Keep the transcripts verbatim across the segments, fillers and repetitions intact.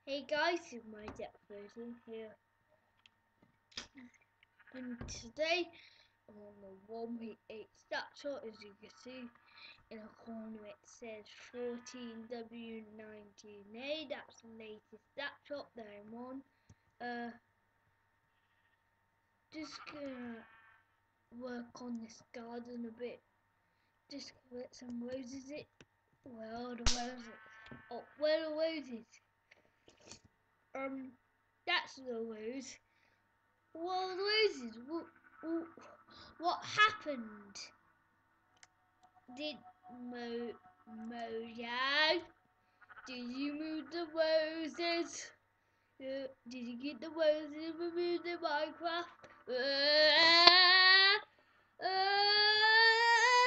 Hey guys, it's my depth version here, and today I'm on the one point eight snapshot. As you can see in the corner it says fourteen W nineteen A. That's the latest snapshot that I'm on. Uh, just gonna work on this garden a bit. Just put some roses in. Where are the roses? Oh, where are the roses? Um, that's the rose. What are the roses? What, what, what happened? Did Mo Mojang? Did you move the roses? Uh, did you get the roses removed in Minecraft? Uh, uh,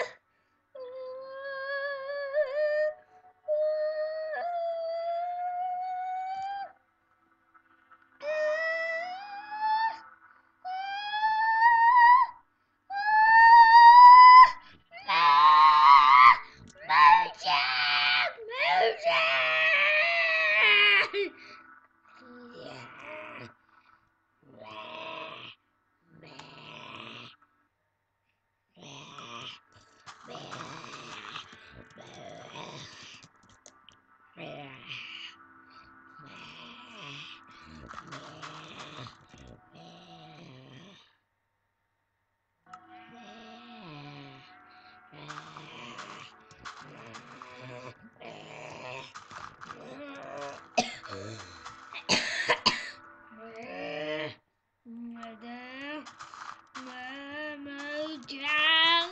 Mojang,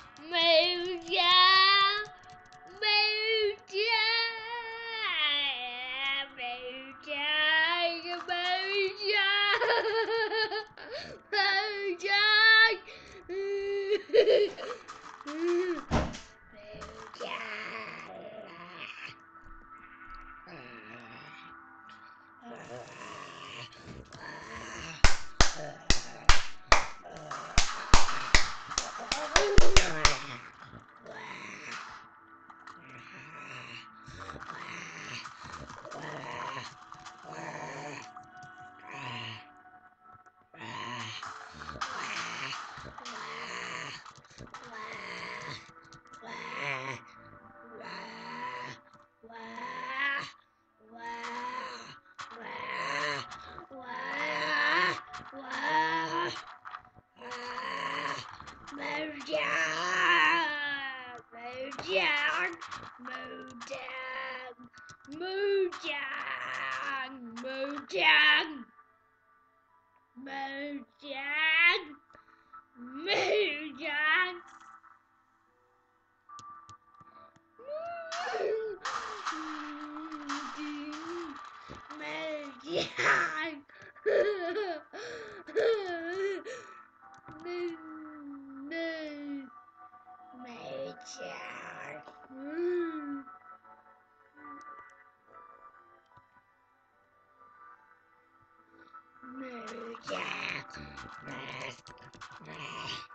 Mojang, Mojang, Mojang, Mojang, Mojang, Mojang, Mojang, Mojang, Mojang, Mojang, Mojang, Mojang.